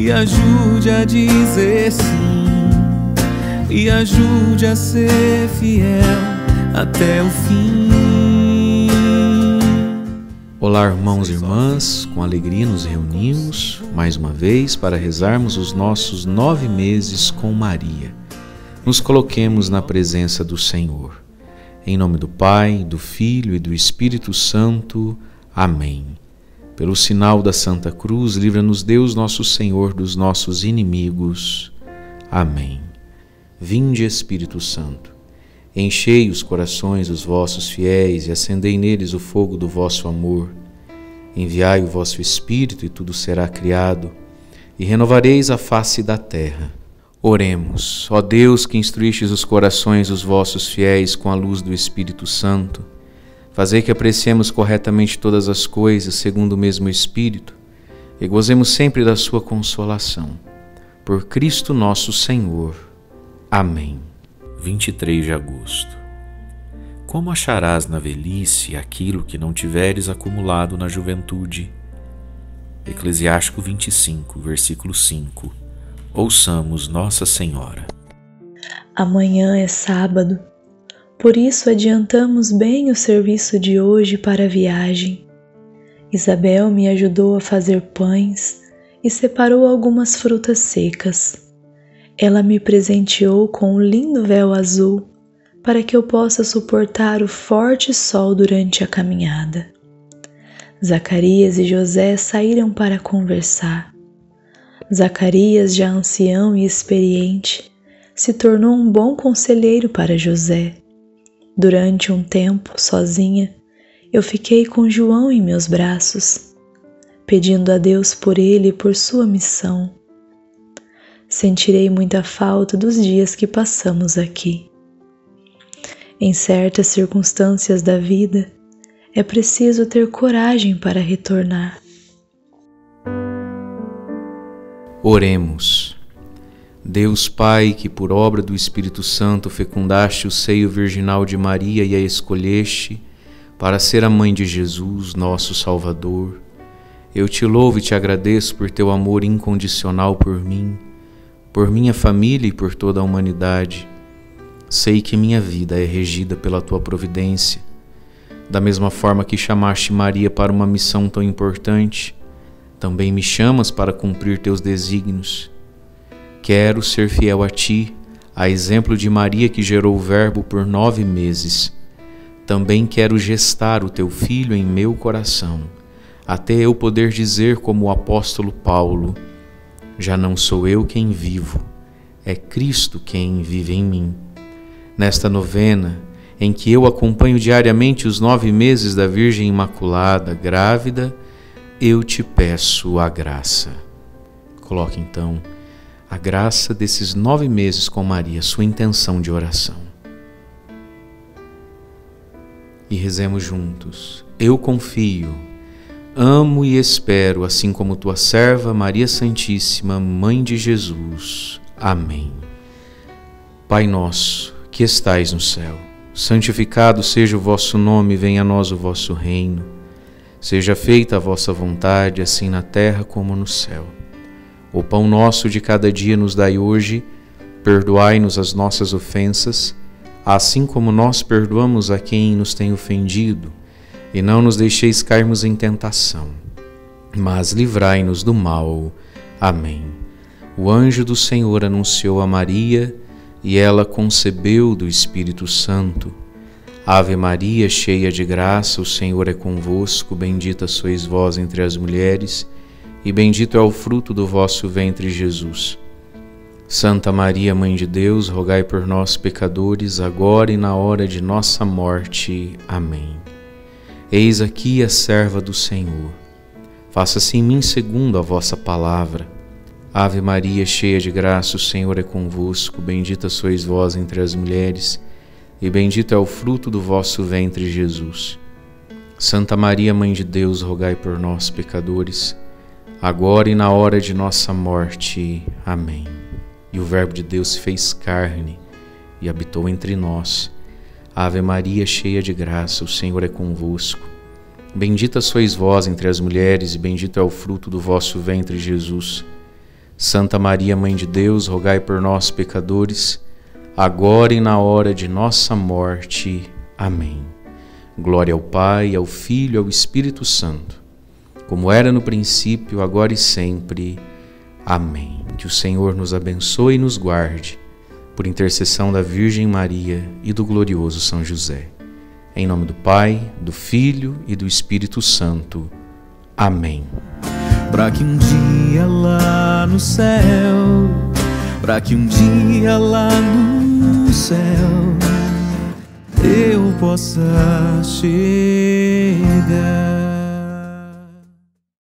Me ajude a dizer sim, me ajude a ser fiel até o fim. Olá, irmãos e irmãs, com alegria nos reunimos mais uma vez para rezarmos os nossos 9 meses com Maria. Nos coloquemos na presença do Senhor. Em nome do Pai, do Filho e do Espírito Santo. Amém. Pelo sinal da Santa Cruz, livra-nos Deus nosso Senhor dos nossos inimigos. Amém. Vinde, Espírito Santo, enchei os corações dos vossos fiéis e acendei neles o fogo do vosso amor. Enviai o vosso Espírito e tudo será criado, e renovareis a face da terra. Oremos, ó Deus, que instruístes os corações dos vossos fiéis com a luz do Espírito Santo, fazei que apreciemos corretamente todas as coisas segundo o mesmo Espírito e gozemos sempre da sua consolação. Por Cristo nosso Senhor. Amém. 23 de agosto. Como acharás na velhice aquilo que não tiveres acumulado na juventude? Eclesiástico 25, versículo 5. Ouçamos Nossa Senhora. Amanhã é sábado, por isso adiantamos bem o serviço de hoje para a viagem. Isabel me ajudou a fazer pães e separou algumas frutas secas. Ela me presenteou com um lindo véu azul para que eu possa suportar o forte sol durante a caminhada. Zacarias e José saíram para conversar. Zacarias, já ancião e experiente, se tornou um bom conselheiro para José. Durante um tempo, sozinha, eu fiquei com João em meus braços, pedindo a Deus por ele e por sua missão. Sentirei muita falta dos dias que passamos aqui. Em certas circunstâncias da vida, é preciso ter coragem para retornar. Oremos. Deus Pai, que por obra do Espírito Santo fecundaste o seio virginal de Maria e a escolheste para ser a mãe de Jesus, nosso Salvador, eu te louvo e te agradeço por teu amor incondicional por mim, por minha família e por toda a humanidade. Sei que minha vida é regida pela tua providência. Da mesma forma que chamaste Maria para uma missão tão importante, também me chamas para cumprir teus desígnios. Quero ser fiel a ti, a exemplo de Maria que gerou o Verbo por 9 meses. Também quero gestar o teu Filho em meu coração, até eu poder dizer como o apóstolo Paulo: já não sou eu quem vivo, é Cristo quem vive em mim. Nesta novena, em que eu acompanho diariamente os 9 meses da Virgem Imaculada, grávida, eu te peço a graça. Coloque então a graça desses 9 meses com Maria, sua intenção de oração. E rezemos juntos. Eu confio, amo e espero, assim como tua serva Maria Santíssima, Mãe de Jesus. Amém. Pai nosso, que estais no céu, santificado seja o vosso nome, venha a nós o vosso reino. Seja feita a vossa vontade, assim na terra como no céu. O pão nosso de cada dia nos dai hoje, perdoai-nos as nossas ofensas, assim como nós perdoamos a quem nos tem ofendido, e não nos deixeis cairmos em tentação, mas livrai-nos do mal. Amém. O anjo do Senhor anunciou a Maria, e ela concebeu do Espírito Santo. Ave Maria, cheia de graça, o Senhor é convosco, bendita sois vós entre as mulheres, e bendito é o fruto do vosso ventre, Jesus. Santa Maria, Mãe de Deus, rogai por nós, pecadores, agora e na hora de nossa morte. Amém. Eis aqui a serva do Senhor. Faça-se em mim segundo a vossa palavra. Ave Maria, cheia de graça, o Senhor é convosco, bendita sois vós entre as mulheres, e bendito é o fruto do vosso ventre, Jesus. Santa Maria, Mãe de Deus, rogai por nós, pecadores, agora e na hora de nossa morte. Amém. E o Verbo de Deus se fez carne e habitou entre nós. Ave Maria, cheia de graça, o Senhor é convosco. Bendita sois vós entre as mulheres, e bendito é o fruto do vosso ventre, Jesus. Santa Maria, Mãe de Deus, rogai por nós, pecadores, agora e na hora de nossa morte. Amém. Glória ao Pai, ao Filho e ao Espírito Santo, como era no princípio, agora e sempre. Amém. Que o Senhor nos abençoe e nos guarde, por intercessão da Virgem Maria e do glorioso São José. Em nome do Pai, do Filho e do Espírito Santo. Amém. Pra que um dia lá no céu, pra que um dia lá no céu eu possa chegar.